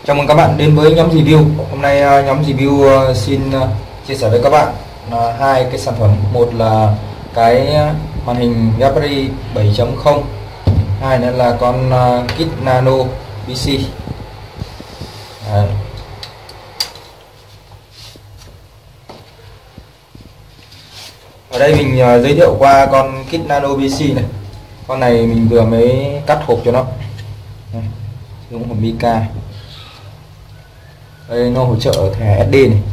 Chào mừng các bạn đến với nhóm review. Hôm nay nhóm review xin chia sẻ với các bạn hai cái sản phẩm. Một là cái màn hình Raspberry 7.0, hai nữa là con kit Nano PC. Đấy. Ở đây mình giới thiệu qua con kit Nano PC này. Con này mình vừa mới cắt hộp cho nó. Dùng hộp Mica. Đây, nó hỗ trợ thẻ SD này.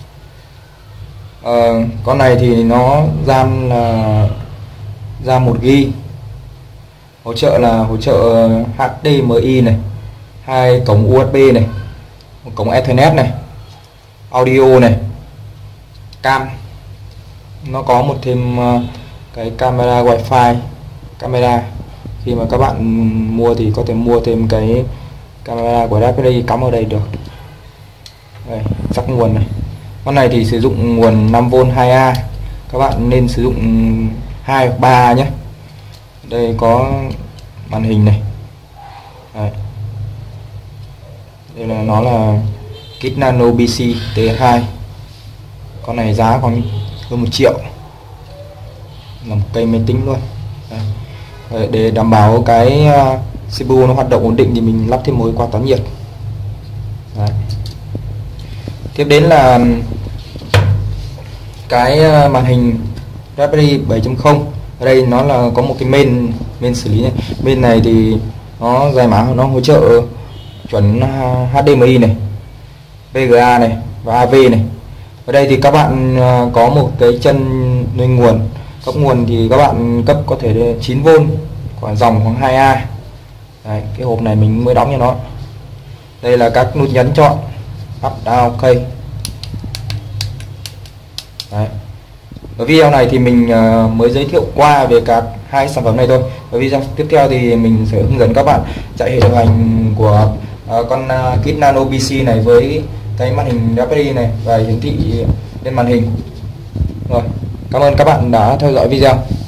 Con này thì nó RAM là RAM 1GB, hỗ trợ HDMI này, hai cổng USB này, một cổng Ethernet này, audio này, cam. Nó có thêm cái camera wifi, camera. Khi mà các bạn mua thì có thể mua thêm cái camera của Raspberry cắm ở đây được. Đây, sắc nguồn này. Con này thì sử dụng nguồn 5V 2A. Các bạn nên sử dụng 2 hoặc 3A nhé. Đây có màn hình này. Đây là nó là kit Nano PC T2. Con này giá khoảng hơn 1 triệu, là một cây máy tính luôn. Đây, để đảm bảo cái CPU nó hoạt động ổn định thì mình lắp thêm một quạt tán nhiệt. Đấy. Tiếp đến là cái màn hình Raspberry 7.0. Ở đây nó là có một cái main xử lý này. Main này thì nó giải mã, nó hỗ trợ chuẩn HDMI này, VGA này và AV này. Ở đây thì các bạn có một cái chân lên nguồn. Cấp nguồn thì các bạn cấp có thể 9V, khoảng dòng khoảng 2A. Đấy, cái hộp này mình mới đóng cho nó. Đây là các nút nhấn chọn up, down, OK. Đấy. Ở video này thì mình mới giới thiệu qua về cả hai sản phẩm này thôi. Ở video tiếp theo thì mình sẽ hướng dẫn các bạn chạy hệ điều hành của con kit Nano PC này với cái màn hình Raspberry này và hiển thị lên màn hình. Rồi, cảm ơn các bạn đã theo dõi video.